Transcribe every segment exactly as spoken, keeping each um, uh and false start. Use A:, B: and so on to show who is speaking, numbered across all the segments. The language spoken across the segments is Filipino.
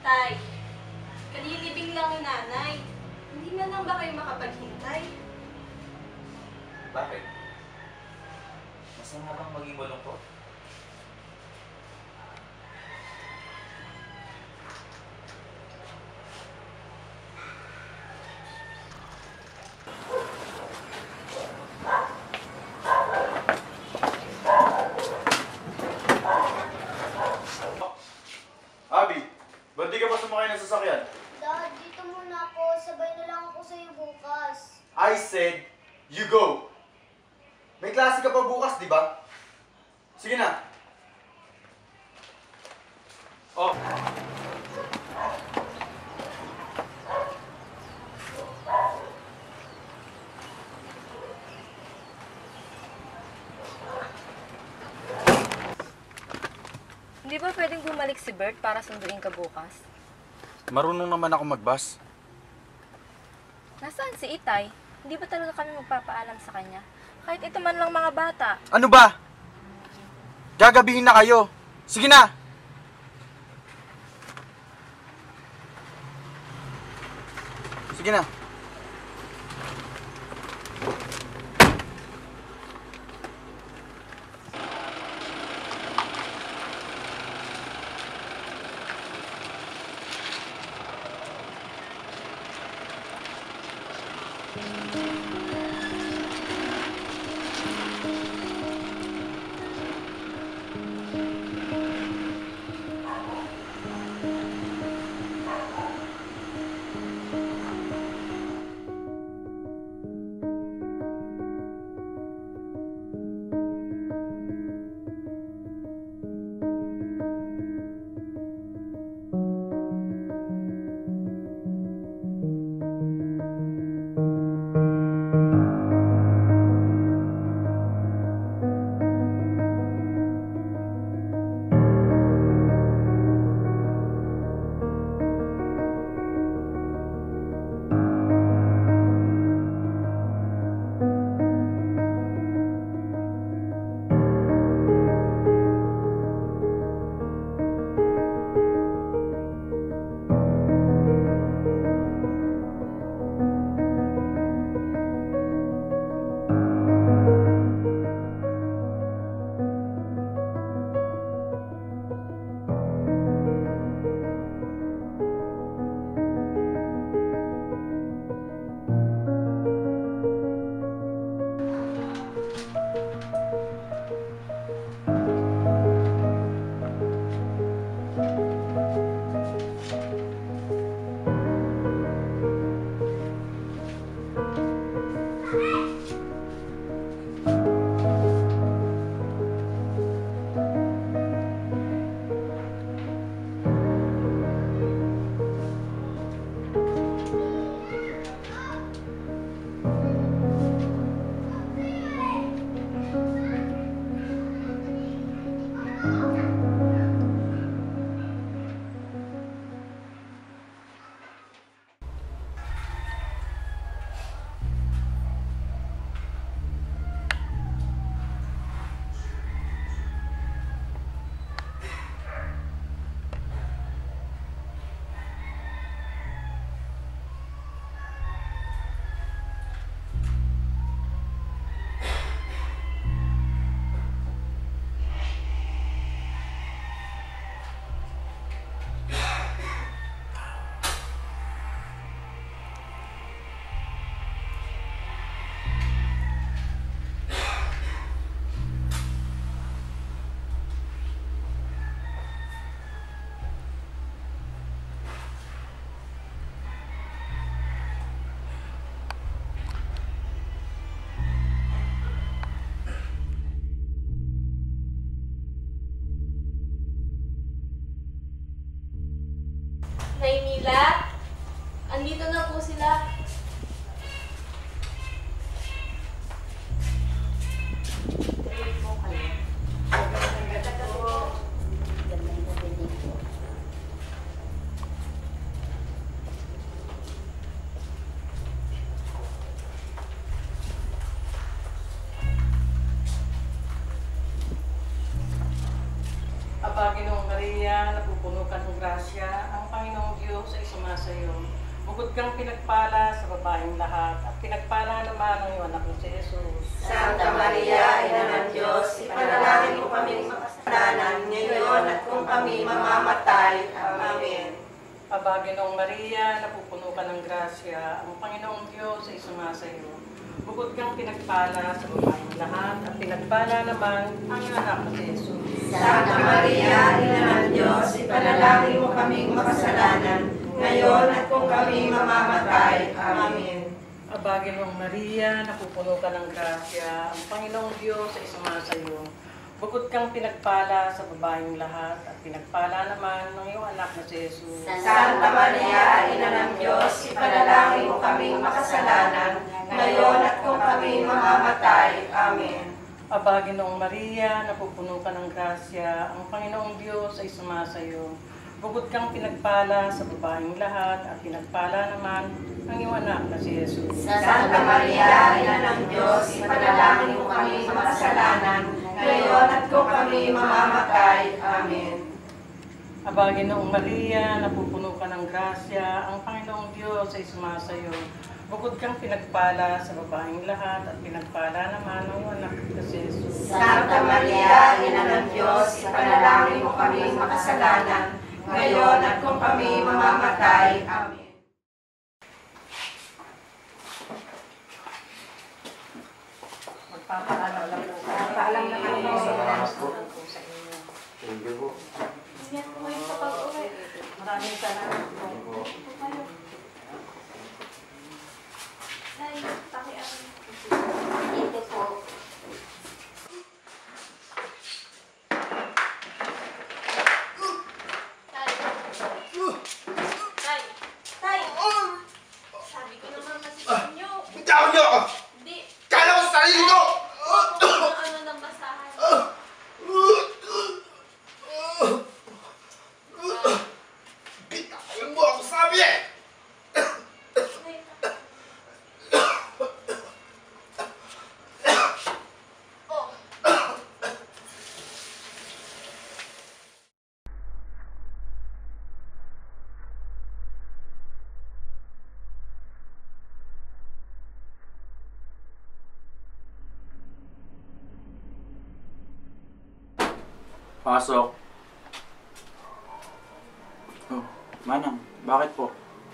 A: Tay, kalilibing lang ni nanay. Hindi man lang ba kayo makapaghintay?
B: Bakit? Masama bang maging malungkot?
C: Abby, ba't di ka pa sumakay ng sasakyan?
D: Dad, dito muna ako. Sabay na lang ako sa'yo bukas.
C: I said, you go! May klase ka pa bukas, di ba? Sige na. Oh.
E: Hindi ba pwedeng bumalik si Bert para sunduin ka bukas?
C: Marunong naman ako mag-bus.
E: Nasaan si Itay? Hindi ba talaga kami magpapaalam sa kanya? Kahit ito man lang mga bata.
C: Ano ba? Gagabihin na kayo. Sige na! Sige na.
A: Naymila, andito na po sila.
F: Aba, Ginoong Maria, napupuno ka ng grasya. Ang Panginoon
B: sumasayo. Bukod kang pinagpala sa babaeng lahat, at pinagpala naman ang iyong anak na si Jesus.
F: Santa Maria, Ina ng Diyos, ipanalangin mo kaming makasalanan ngayon at kung kami mamamatay. Amen.
B: Aba, Ginoong Maria, napupuno ka ng grasya, ang Panginoong Diyos ay sumasayo. Bukod kang pinagpala sa babaeng lahat, at pinagpala naman ang iyong anak na si Jesus.
F: Santa Maria, Ina ng Diyos, ipanalangin mo kaming makasalanan ngayon at kung kami mamamatay. Amen.
B: Aba, Ginoong Maria, napupuno ka ng grasya, ang Panginoong Diyos ay sumasayo. Bukod kang pinagpala sa babaeng lahat, at pinagpala naman ng iyong anak na si Jesus.
F: Santa Maria, Ina ng Diyos, ipanalangin mo kaming makasalanan ngayon at kung kami mamamatay. Amen.
B: Aba, Ginoong Maria, napupuno ka ng grasya, ang Panginoong Diyos ay sumasayo. Bukod kang pinagpala sa babaeng lahat, at pinagpala naman ang iyong anak na si Jesus.
F: Santa Maria, Ina ng Diyos, ipanalangin mo kaming makasalanan ngayon at kung kami mamamatay. Amen.
B: Aba, Ginoong Maria, napupuno ka ng grasya, ang Panginoong Diyos ay sumasayo. Bukod kang pinagpala sa babaeng lahat, at pinagpala naman ang iyong anak na si Jesus.
F: Santa Maria, Ina ng Diyos, ipanalangin mo kaming makasalanan ngayon at kung kami mamamatay. Amen.
B: Magpapaalam lang po.
F: Magpapaalam lang po.
C: Salamat po.
B: Sa inyo.
C: Thank you po.
A: Ingat po kayo sa pag-uwi.
B: Maraming salamat po.
C: Thank you po.
A: Nay, pakialam.
F: Dito po.
A: Tay. Tay. Tay. Sabi ko naman kasi sa inyo.
C: Bitawan niyo ako!
A: Hindi.
C: Kala ko sa sarili ko!
A: Ano ano ng basahan.
C: Bitawan mo ako, sabi eh!
A: Tay. Oh.
G: Pasok. Oh, Manang, bakit po?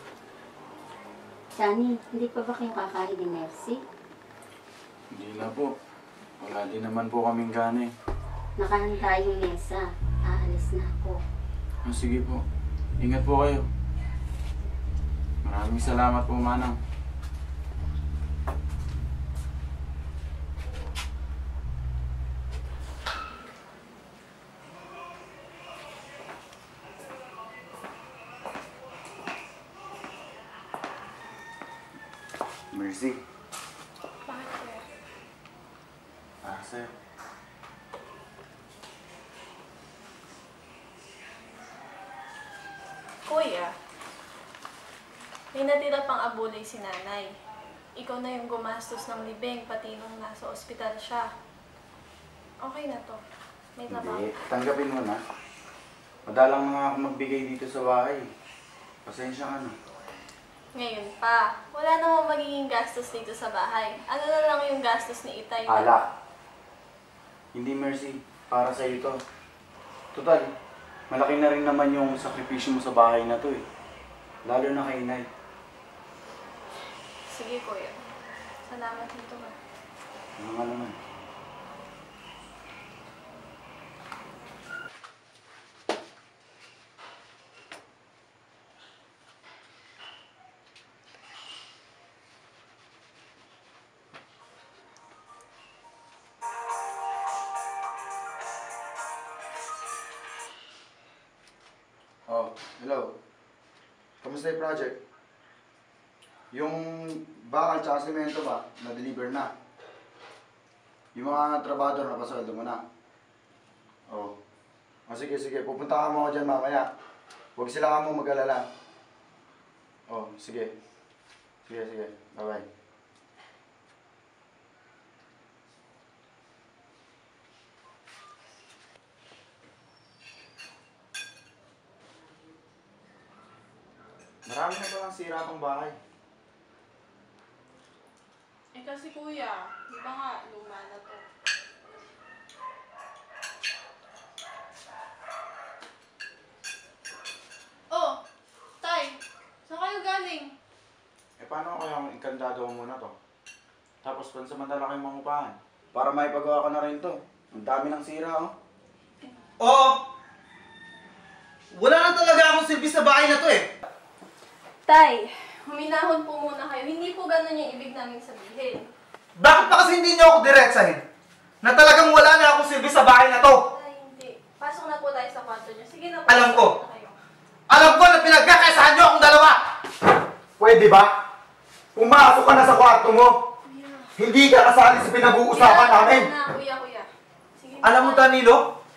H: Sunny, hindi pa ba kayo kakain ni Mercy?
G: Hindi na po. Wala din naman po kaming gana eh.
H: Nakahanda yung mesa. Aalis na ako.
G: Oh, sige po. Ingat po kayo. Maraming salamat po, Manang. Mercy.
A: Bakit sir?
G: Para sa'yo.
A: Kuya, may natira pang abulay si nanay. Ikaw na yung gumastos ng libing, pati nung nasa ospital siya. Okay na to. May trabaho.
G: Hindi, tanggapin mo na. Madalang nga ako magbigay dito sa bahay. Pasensya ka na.
A: Ngayon pa, wala namang magiging gastos dito sa bahay. Ano na lang yung gastos ni Itay? na-
G: Alak. Hindi, Mercy. Para sa ito. Total, malaki na rin naman yung sakripisyo mo sa bahay na to eh. Lalo na kay Inay.
A: Sige kuya. Salamat dito ka.
G: Ano nga naman.
C: Oh, hello. Kamusta yung project? Yung bakal tsaka semento ba, na-deliver na? Yung mga trabador na pasweldo mo na? Oh. Oh, sige, sige. Pupunta ka mo ako dyan mamaya. Huwag sila ka mo mag-alala. Oh, sige. Sige, sige. Bye-bye. Marami na palang sira tong bahay.
A: Eh kasi kuya, di ba nga luma na to? Oh, Tay, saan kayo galing?
C: Eh paano kaya kung inkandado ko muna to? Tapos pansamantala kayong mangupahan. Para maipagawa ko na rin to. Ang dami ng sira, oh.
I: Oo! Wala na talaga akong silbi sa bahay na to eh.
A: Tay, huminahon po muna kayo. Hindi po ganun yung ibig namin sabihin.
I: Bakit pa kasi hindi niyo ako diretsahin? Na talagang wala na akong silbi sa bahay na to.
A: Tay, hindi. Pasok na po tayo sa kwarto niyo. Sige na po.
I: Alam ko.
A: pasok na kayo.
I: Alam ko na pinagkakaisahan niyo akong dalawa.
C: Pwede ba? Pumasok ka na sa kwarto mo.
A: Kuya.
C: Hindi ka kasali sa pinag-uusapan
A: Kuya,
C: namin.
A: Na, kuya, kuya. Sige na,
I: Alam mo,
A: Tay.
I: Danilo?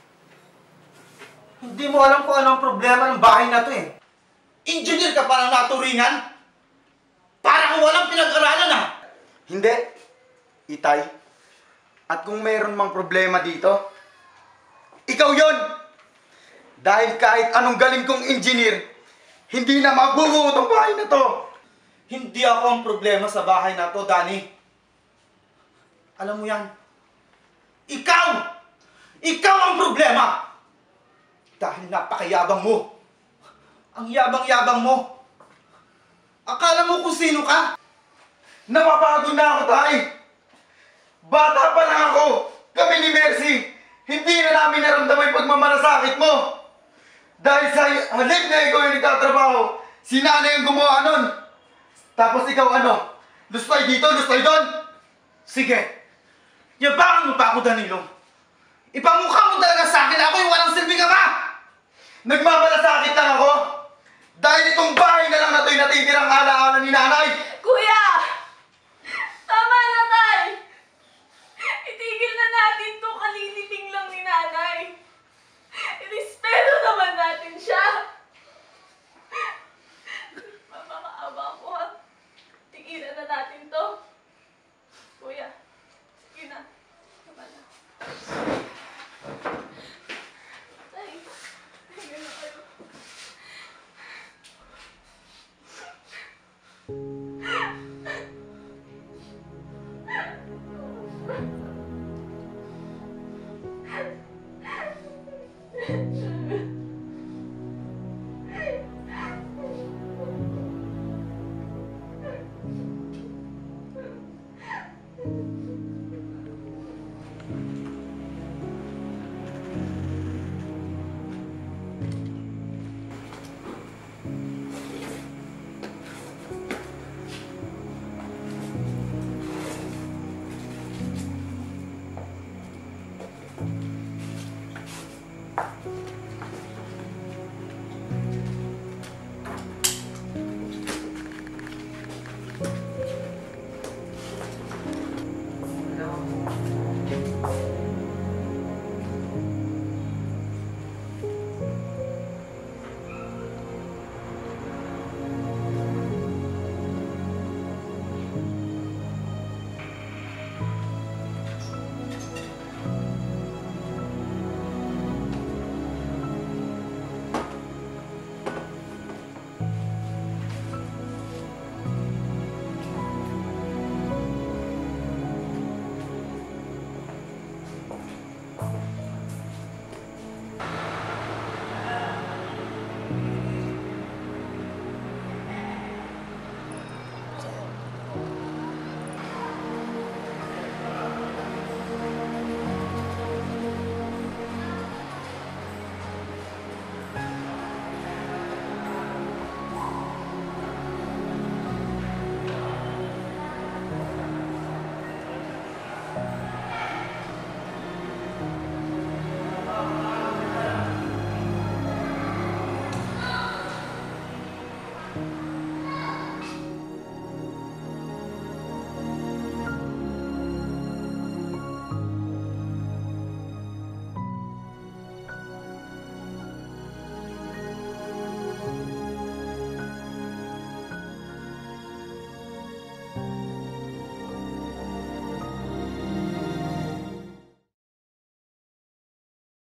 I: Hindi mo alam kung ano ang problema ng bahay na to eh. Engineer ka pa ng naturingan? Parang walang pinag-aralan ah.
C: Hindi. Itay. At kung mayroon mang problema dito, ikaw yon. Dahil kahit anong galing kong engineer, hindi na mabubuo itong bahay na to.
I: Hindi ako ang problema sa bahay na to, Danny. Alam mo yan? Ikaw! Ikaw ang problema! Dahil napakayabang mo. Ang yabang-yabang mo. Akala mo kung sino ka?
C: Napapagod na ako, tay. Bata pa lang ako. Kami ni Mercy. Hindi na namin naramdaman yung pagmamalasakit mo. Dahil sa halip na ikaw yung nagtatrabaho, si nanay yung gumawa nun. Tapos ikaw ano? Lustay dito, lustay doon.
I: Sige. Yabangan mo pa ako, Danilo. Ipamukha mo talaga sa akin ako yung walang silbing ama.
C: Nagmamalasakit lang ako. Dahil itong bahay na lang na ito'y natitirang alaala ni nanay.
A: Kuya! Tama na, Tay! Itigil na natin to. Kalilibing lang ni nanay. Irespeto naman natin siya. Mamakaawa ko, ha? Tigilan na natin to. Kuya, sige na. Tama na. Tay, tigil na kayo.